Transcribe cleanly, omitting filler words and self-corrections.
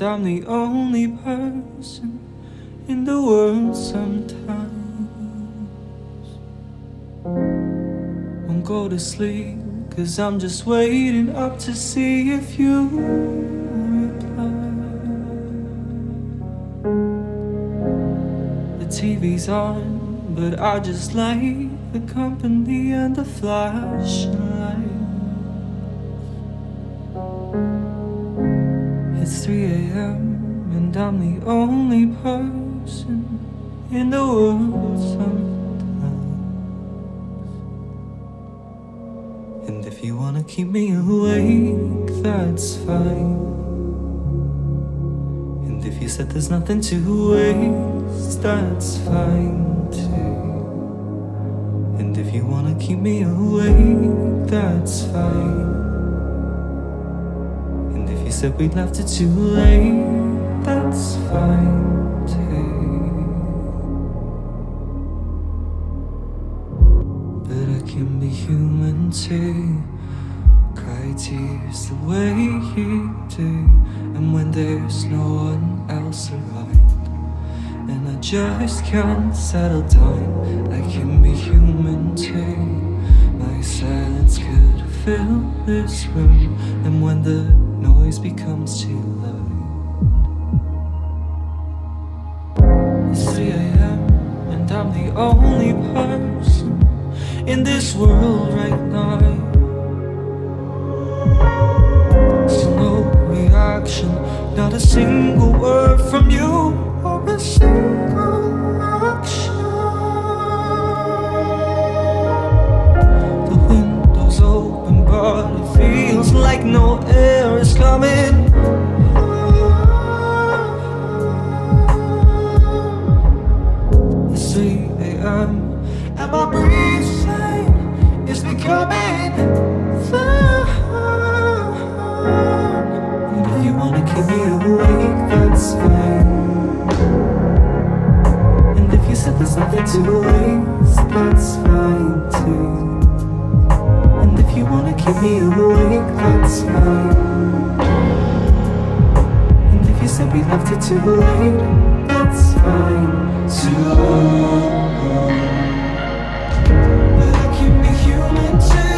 I'm the only person in the world sometimes. Won't go to sleep, 'cause I'm just waiting up to see if you reply. The TV's on, but I just like the company and the flashlight. It's 3 a.m. and I'm the only person in the world sometimes. And if you wanna keep me awake, that's fine. And if you said there's nothing to waste, that's fine too. And if you wanna keep me awake, that's fine. And if you said we left it too late, that's fine too. But I can be human too, cry tears the way you do. And when there's no one else around, and I just can't settle down, I can be human too. My silence could fill this room, and when the noise becomes too loud, it's 3 a.m. and I'm the only person in this world right now. So no reaction, not a single word from you, or a single action. The window's open, but it feels like no air is coming. It's 3 a.m. and my breathing is becoming fine. And if you wanna keep me awake, that's fine. And if you said there's nothing to waste, that's fine too. And if you wanna keep me awake, that's fine. And if you said we left it too late, that's fine too. But I can be human too.